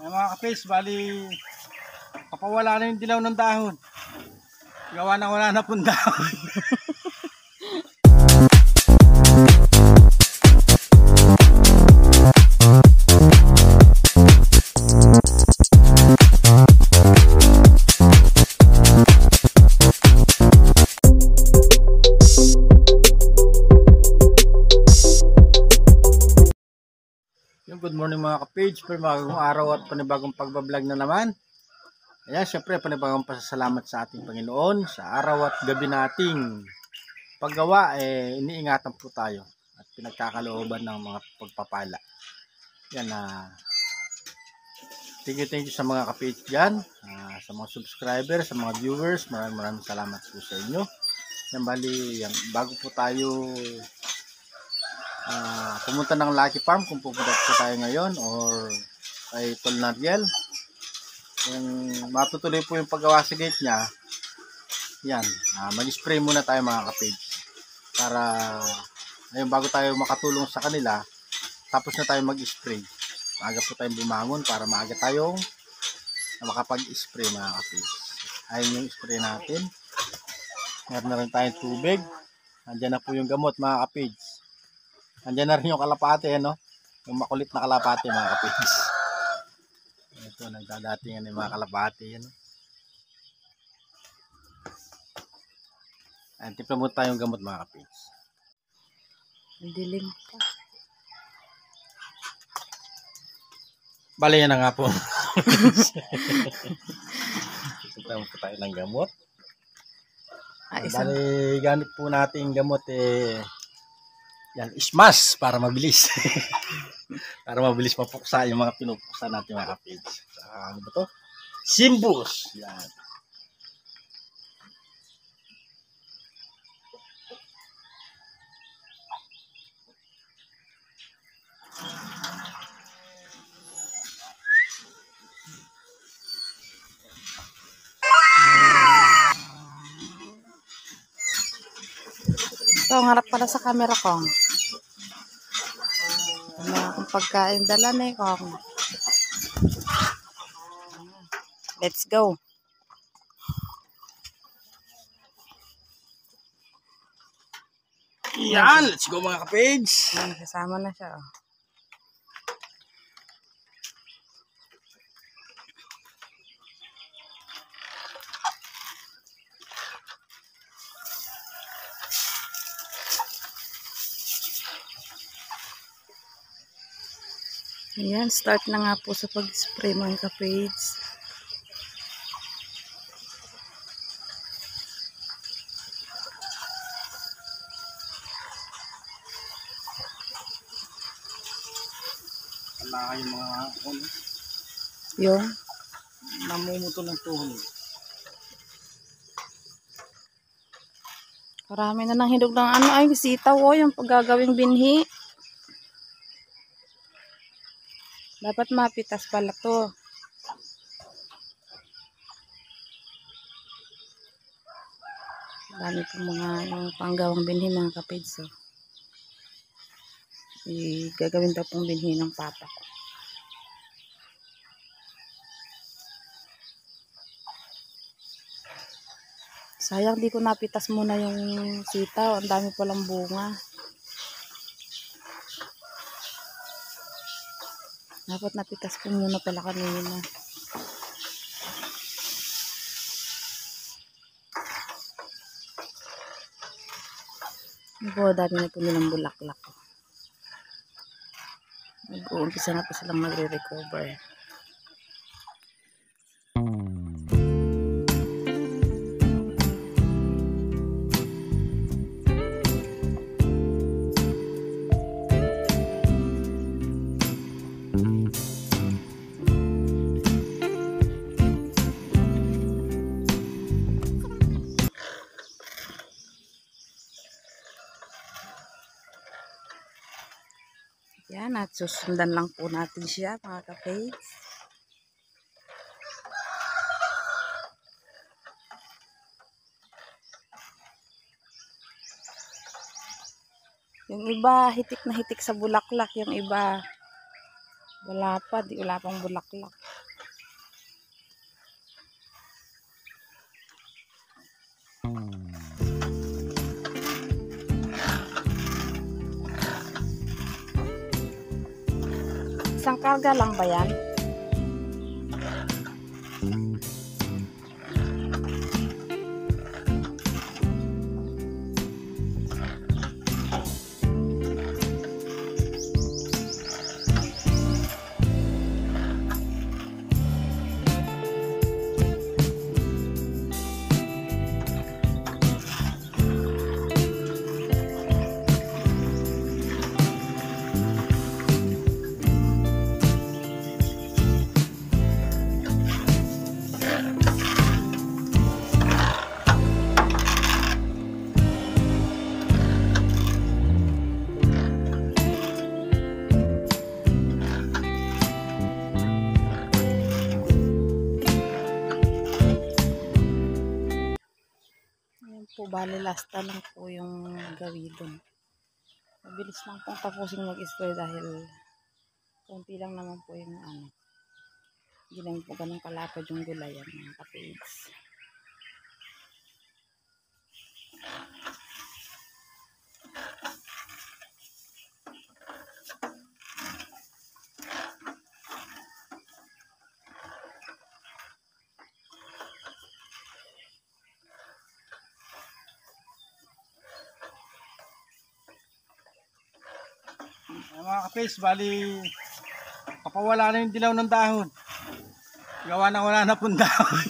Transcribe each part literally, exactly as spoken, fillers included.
Ay mga kapis, bali papawala na yung dilaw ng dahon. Gawa na wala na pong dahon. Good morning mga ka-page, panibagong araw at panibagong pagbablog na naman. Ayan, syempre panibagong pasasalamat sa ating Panginoon sa araw at gabi nating paggawa. Eh, iniingatan po tayo at pinagkakalooban ng mga pagpapala. Yan na. Uh, thank you, thank you sa mga ka-page dyan, uh, sa mga subscribers, sa mga viewers. Maraming maraming salamat po sa inyo. Yan, bali, yan, bago po tayo Uh, pumunta ng Lucky Farm, kung pupunta po tayo ngayon, or kay Tol Nariel, kung matutuloy po yung paggawa sa gate nya, yan, uh, mag-spray muna tayo mga kapage para ngayon bago tayo makatulong sa kanila, tapos na tayo mag-spray. Maaga po tayong bumangon para maaga tayong makapag-spray mga kapage. Ayun yung spray natin. Meron na rin tayong tubig. Andyan na po yung gamot mga kapage. Andiyan na rin yung kalapate, ano? Yung makulit na kalapate, mga kapis. Ito, nagdadatingan yung mga kalapate, ano? Ayan, tipla mo tayong gamot, mga kapis. Ang dilim pa. Bali, yan na nga po. Tipla mo po tayo ng gamot. Ah, isang... Bali, gamit po natin gamot, eh... Yan, ismas para mabilis. Para mabilis mapuksa yung mga pinupuksa natin mga kapage. Uh, ano ba to? Simbus. Yan. Ito, ang harap pala sa camera ko. Ano akong pagkain dala na eh, kong. Let's go. Yan, let's go mga kapage. Yan, kasama na siya. Oh. Ayan, start na nga po sa pag-spray mga ka-page. Wala kayong mga ano? Yung? Namumuto ng tuhon. Karami na ng hidog ng ano. Ay, sitaw o, yung paggagawing binhi. Dapat mapitas pala to. Dami po mga yung panggawang binhi mga kapage. So, gagawin daw pong binhi ng papa ko. Sayang di ko napitas muna yung sitaw. Ang dami palang bunga. Dapat napitas ko muna pala kanina. Ito, dami na po nilang bulaklak. Nag-uumpisa na po silang magre-recover. Yan, at susundan lang po natin siya mga ka-page. Yung iba hitik na hitik sa bulaklak, yung iba wala pa, di wala pang bulaklak. Isang karga lang ba yan? Po, bali lasta lang po yung gawin. Mabilis lang pong tapusin mag-spray dahil konti lang naman po yung ano. Hindi naman po ganun kalapad yung gulayan mga kapage. Ay, mga kapis, bali papawala na yung dilaw ng dahon. Gawa na wala na pong dahon.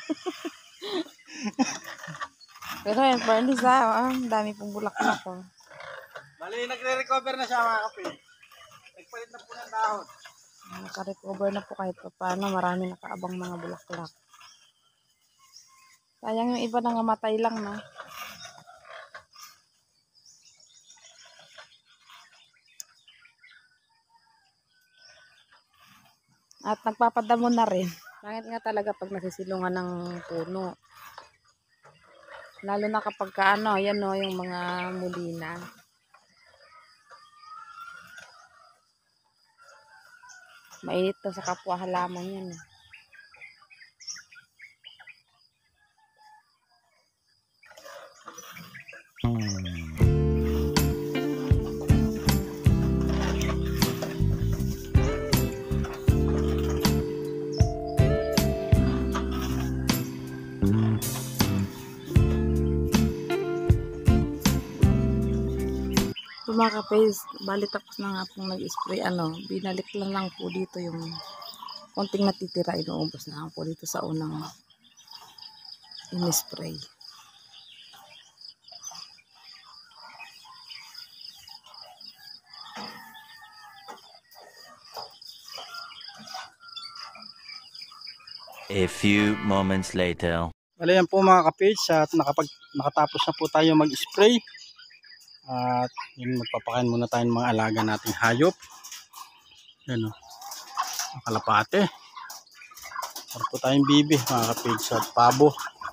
Pero yan, Barney sa, ang dami pong bulaklak ko. Bali, nagre-recover na siya mga kapis. Nagpalit na po ng dahon. Naka-recover na po kahit pa paano. Marami nakaabang mga bulaklak. Sayang yung iba nangamatay lang, no? At nagpapadamo na rin. Pangit nga talaga pag nasisilungan ng puno. Lalo na kapag kaano, yan no, yung mga mulina. Mainit to sa kapwa halaman yan. Eh. So mga kapais, bali tapos na nga pong nag-spray, ano, binalik lang lang po dito yung konting natitira, inuubos na po dito sa unang in-spray. A few moments later. Bali yan po mga kapage, at nakapag, nakatapos na po tayo mag-spray. At yun, magpapakain muna tayo ng mga alaga nating hayop. Yan o, kalapate. Para po tayong bibi mga kapage at pabo.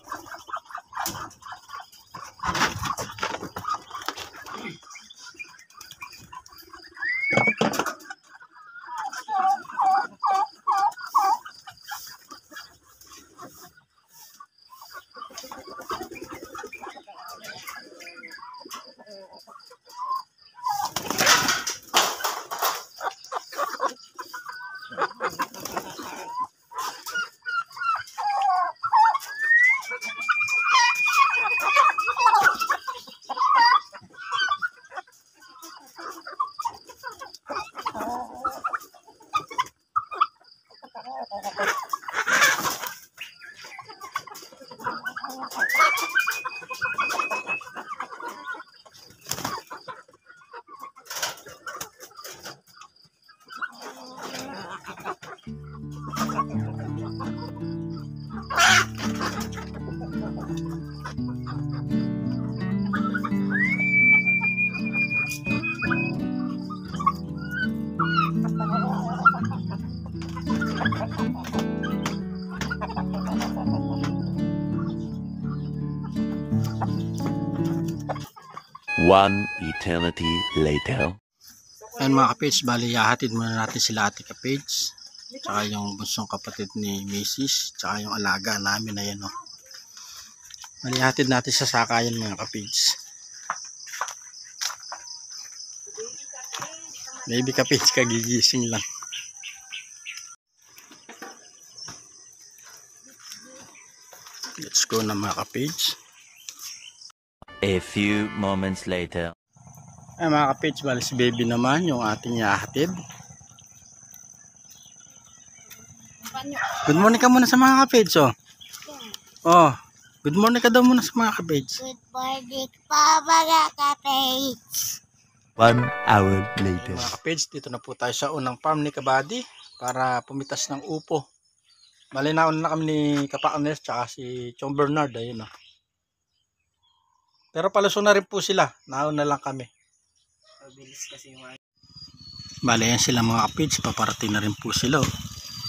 One eternity later. Ayan mga kapage, bali yahatid muna natin sila ate kapage. Tsaka yung bunsong kapatid ni Missus Tsaka yung alaga namin na yan o. Bali yahatid natin sa sakayan mga kapage. Baby kapage, kagigising lang. Let's go na mga ka-page. A few moments later. Ay mga ka-page, bali si baby naman yung ating yahatid. Good morning ka muna sa mga ka-page, oh. Oh, good morning ka daw muna sa mga ka-page. Good morning po mga ka-page. One hour later. Mga ka-page, dito na po tayo sa unang farm ni Kabady para pumitas ng upo. Malinaon na kami ni Kapakner tsaka si Chong Bernard, ayun oh. Pero palusong na rin po sila, naon na lang kami. Mabilis kasi yung bale yan sila mga ka-page, paparating na rin po sila oh.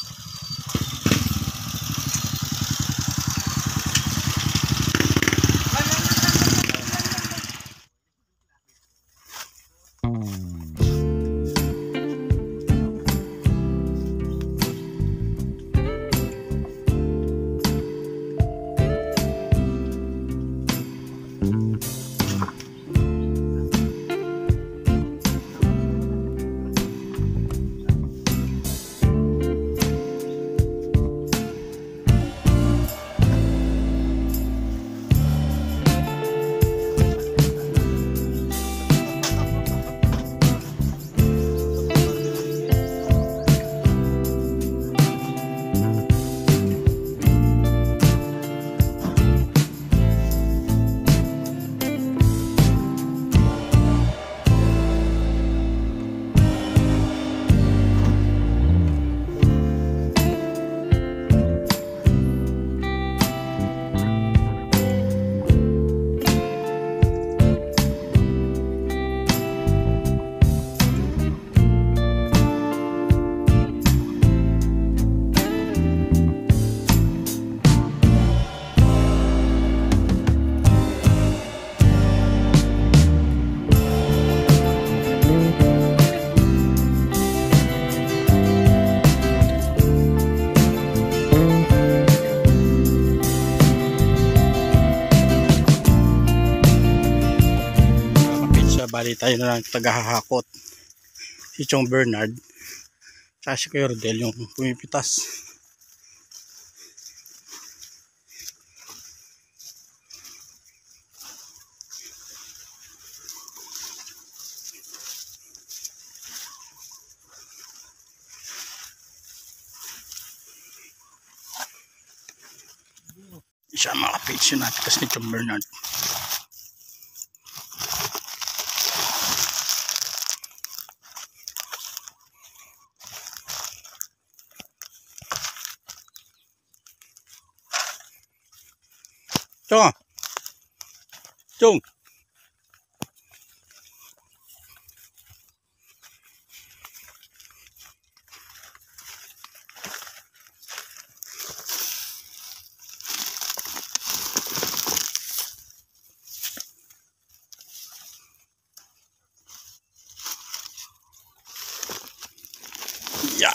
Bali tayo na lang tagahahakot. Si Chong Bernard tsaka si Kuya Rodel yung pumipitas. Siya mga page yun natin kasi ni Chong Bernard. Chong! Chong! Yeah.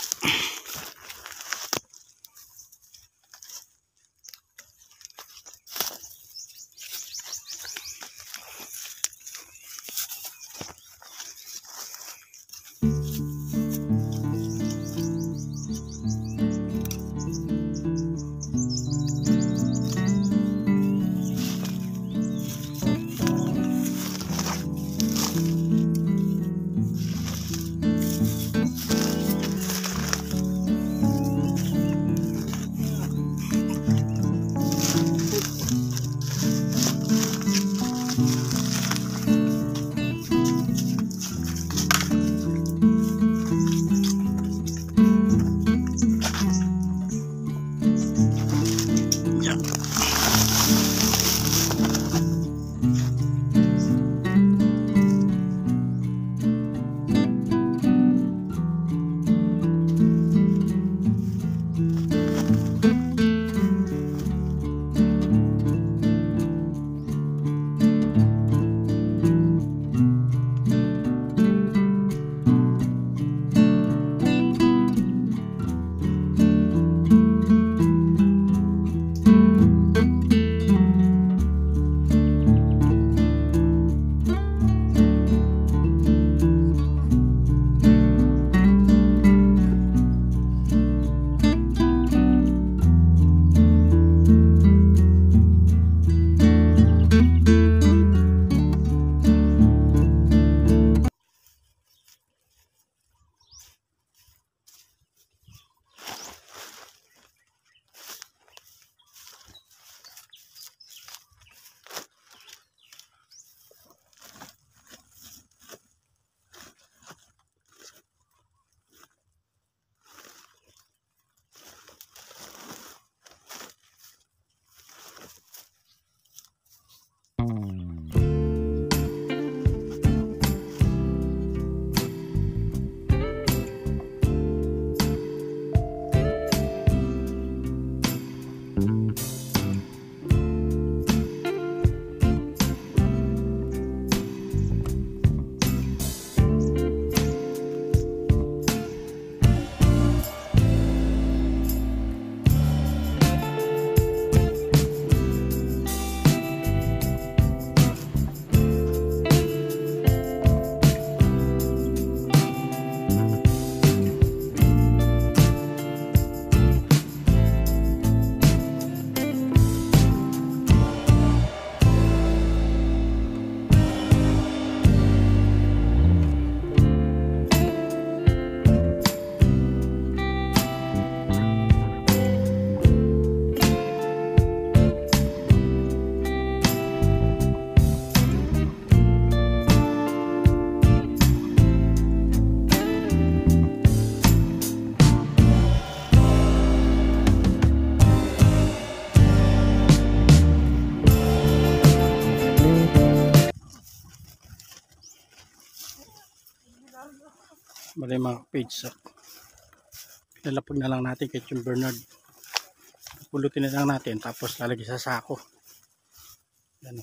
Bali mga page, so pinalapag na lang natin kay Chum Bernard. Pulutin na lang natin tapos lalagay sa sako. Yan.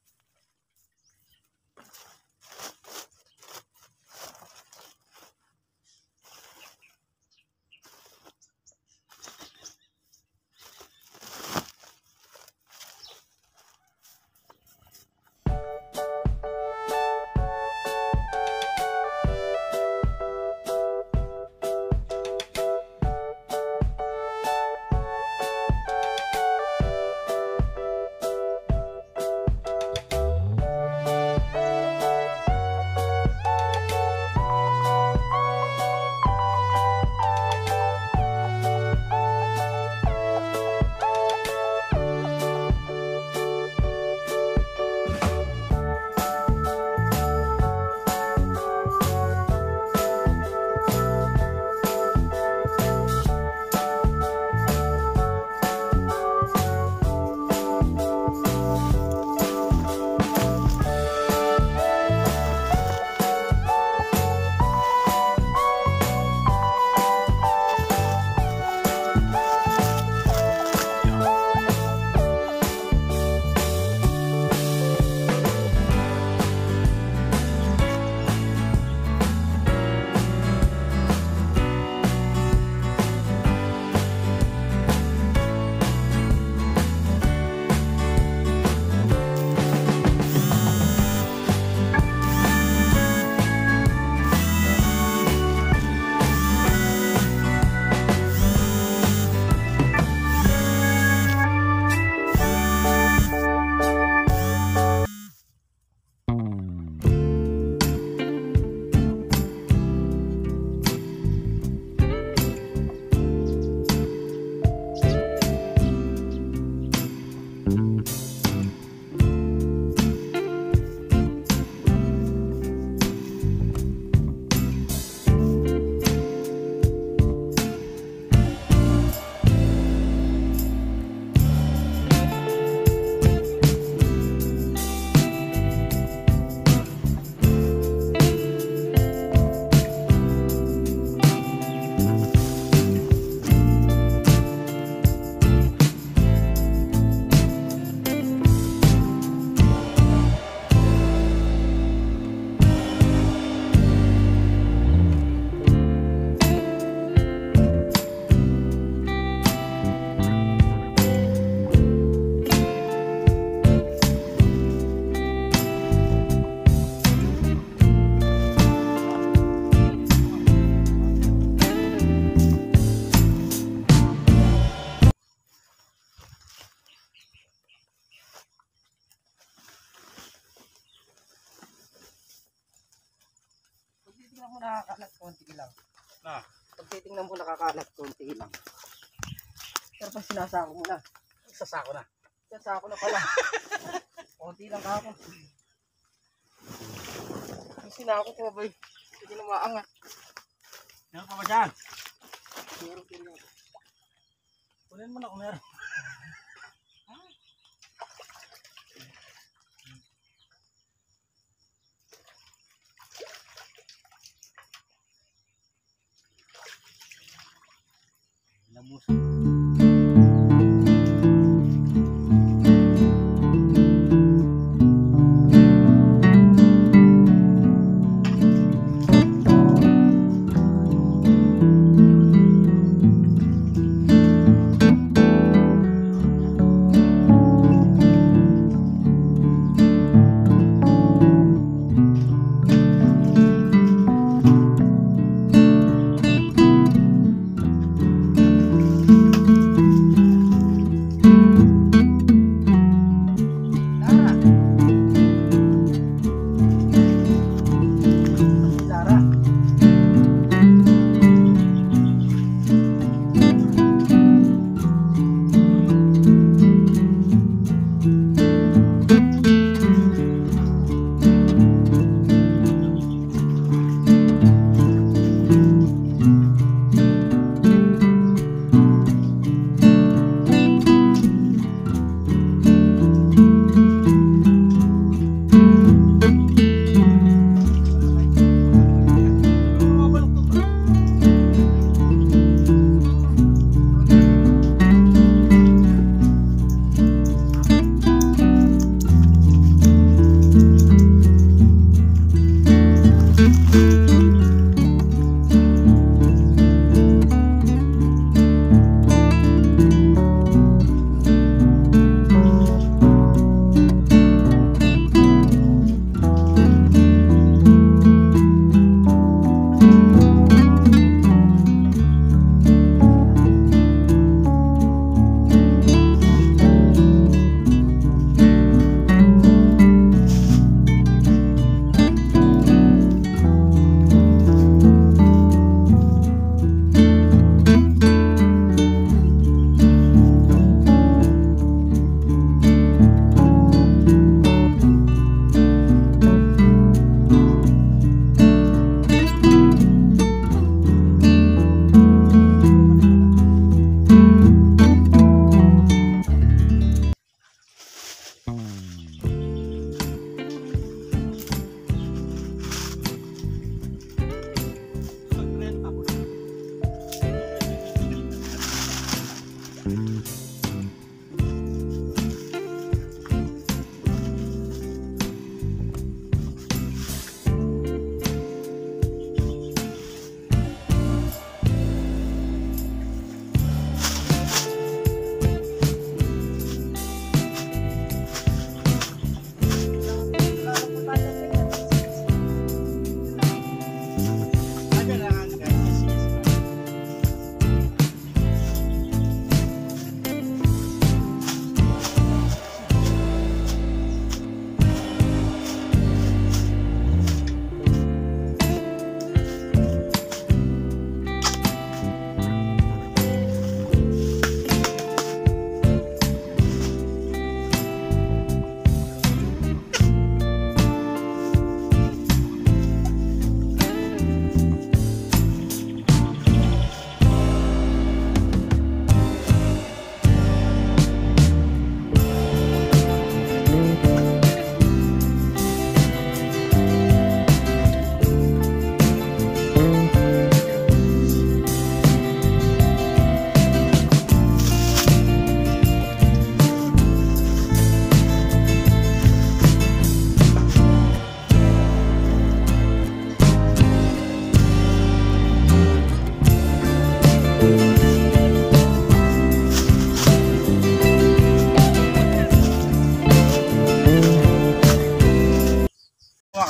Pagtitingnan mo nakakalat konti lang. Na. Pagtitingnan mo nakakalat konti lang. Pero pag sinasako mo na. Sasako na. Sinasako na pala. Konti lang ako. Yung sinako ko boy. Hindi na maangat. Meron pa ba dyan? Meron din yan. Kunin mo na kung meron. Labos.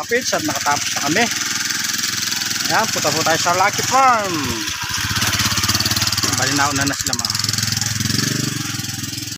mga kapits at nakatapos na kami. Ayan, punta po tayo sa Lucky Farm. Bali na una na sila mga kapits.